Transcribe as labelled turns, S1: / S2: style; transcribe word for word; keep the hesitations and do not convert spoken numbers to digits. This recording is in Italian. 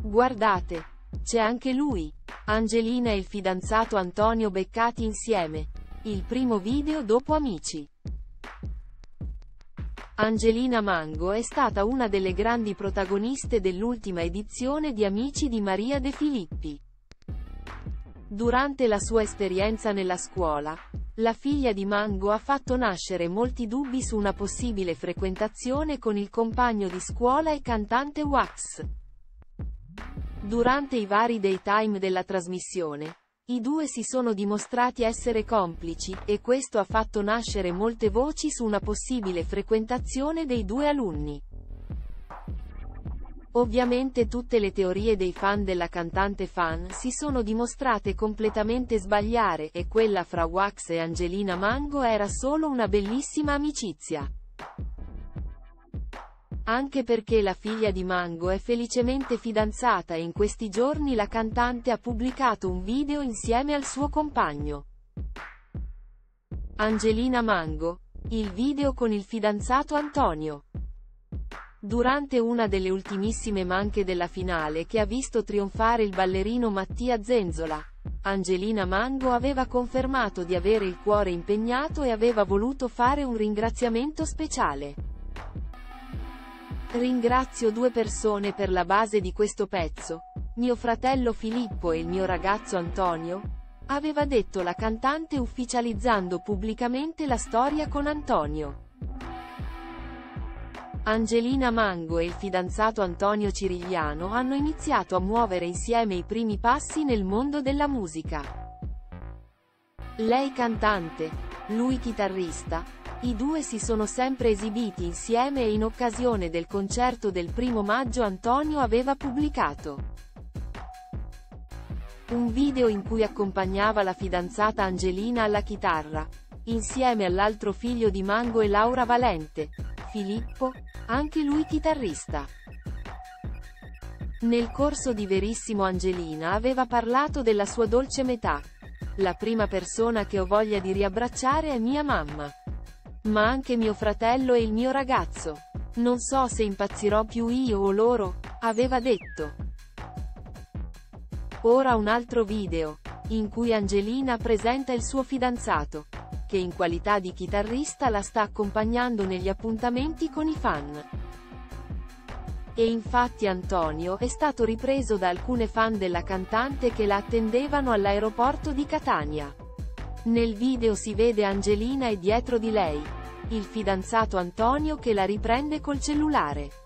S1: Guardate! C'è anche lui! Angelina e il fidanzato Antonio beccati insieme. Il primo video dopo Amici. Angelina Mango è stata una delle grandi protagoniste dell'ultima edizione di Amici di Maria De Filippi. Durante la sua esperienza nella scuola, la figlia di Mango ha fatto nascere molti dubbi su una possibile frequentazione con il compagno di scuola e cantante Wax. Durante i vari daytime della trasmissione, i due si sono dimostrati essere complici, e questo ha fatto nascere molte voci su una possibile frequentazione dei due alunni. Ovviamente tutte le teorie dei fan della cantante fan si sono dimostrate completamente sbagliare, e quella fra Wax e Angelina Mango era solo una bellissima amicizia. Anche perché la figlia di Mango è felicemente fidanzata e in questi giorni la cantante ha pubblicato un video insieme al suo compagno. Angelina Mango. Il video con il fidanzato Antonio. Durante una delle ultimissime manche della finale che ha visto trionfare il ballerino Mattia Zenzola, Angelina Mango aveva confermato di avere il cuore impegnato e aveva voluto fare un ringraziamento speciale. Ringrazio due persone per la base di questo pezzo, mio fratello Filippo e il mio ragazzo Antonio, aveva detto la cantante ufficializzando pubblicamente la storia con Antonio. Angelina Mango e il fidanzato Antonio Cirigliano hanno iniziato a muovere insieme i primi passi nel mondo della musica. Lei cantante, lui chitarrista. I due si sono sempre esibiti insieme e in occasione del concerto del primo maggio Antonio aveva pubblicato un video in cui accompagnava la fidanzata Angelina alla chitarra, insieme all'altro figlio di Mango e Laura Valente, Filippo, anche lui chitarrista. Nel corso di Verissimo Angelina aveva parlato della sua dolce metà. La prima persona che ho voglia di riabbracciare è mia mamma. Ma anche mio fratello e il mio ragazzo. Non so se impazzirò più io o loro, aveva detto. Ora un altro video, in cui Angelina presenta il suo fidanzato, che in qualità di chitarrista la sta accompagnando negli appuntamenti con i fan. E infatti Antonio è stato ripreso da alcune fan della cantante che la attendevano all'aeroporto di Catania. Nel video si vede Angelina e dietro di lei il fidanzato Antonio che la riprende col cellulare.